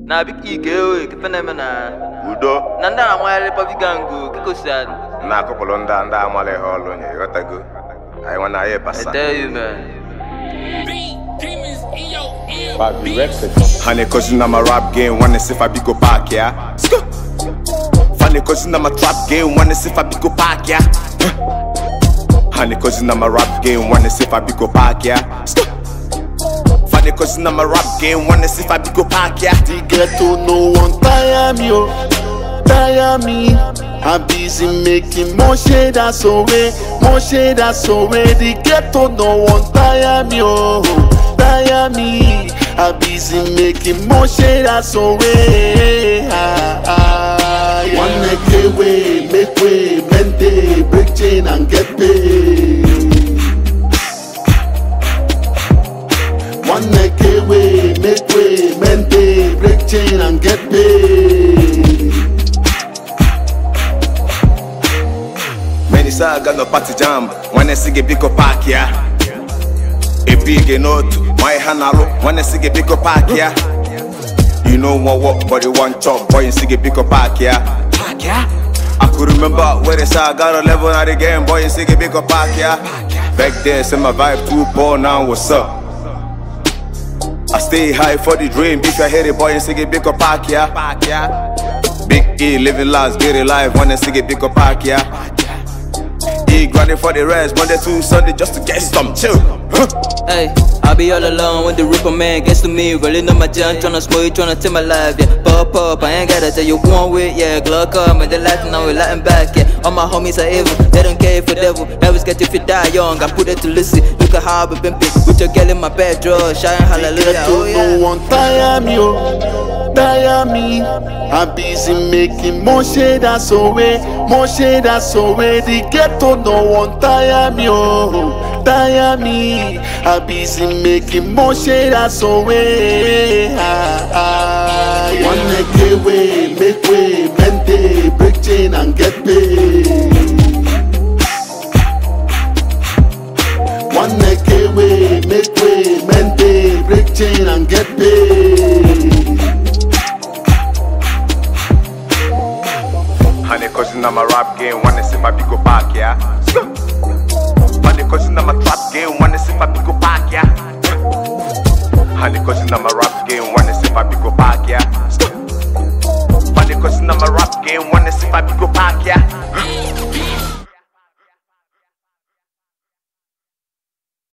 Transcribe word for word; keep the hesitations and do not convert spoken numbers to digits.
Na biki girl, kifenemena. Udo. Nanda amwale pavigangu, kikosan. Na couple nda nda amwale holo nye, gotta go. I wanna hear pasa. I tell you, man. Honey, cause you know my rap game, wanna see if I be go back, yeah. Funny, cause you know my trap game, wanna see if I be go back, yeah. Honey, cause you know my rap game, wanna see if I be go back, yeah. Funny, cause you know my rap game, wanna see if I be go back, yeah. The ghetto no one tire me, oh, tire me. I'm busy making more shade that's away, more shade that's away. The ghetto no one tire me, oh, tire me. I'm busy making more shade that's away. Ah, ah, yeah. One neck away, make way, bend day, break chain and get paid. One neck away, make way, bend day, break chain and get paid. Many say I got no party jam, wanna see a big park, yeah. A big note, my hanalo, wanna see a big park, yeah. You know one walk, but you want chop, boy, and see a big park, yeah. Park, yeah. I could remember where they say I got a level at the game, boy, and see a big park, yeah. Back then, say my vibe too poor, now what's up? I stay high for the dream, if I hear it, boy, and see a big park, yeah. Park, yeah. Big E, living lives, get it live, wanna see a big park, yeah. Grinding for the rest, Monday to Sunday just to get some chill. Huh? Hey, I be all alone when the Ripper man gets to me. Rolling on my junk, tryna smoke, tryna take my life, yeah. Pop up, I ain't gotta tell you one with, yeah. Glock up, and the Latin, now we Latin back, yeah. All my homies are evil, they don't care for devil. Never scared if you die young, I put it to listen. Look at how I've been picked with your girl in my bedroom, shine hallelujah. Oh, yeah. No one tire me, oh, tire me. I'm busy making more shade that's away, more shade that's away. The ghetto no one tire me, oh, tire me. I'm busy making more shade that's away. Ah, ah, yeah. One neck away, make way, bend day, break chain and get paid. One neck away, make way, bend day, break chain and get paid. Honey, cause you know my rap game, wanna see my big go back, yeah. Honey, cause you know my trap game, wanna see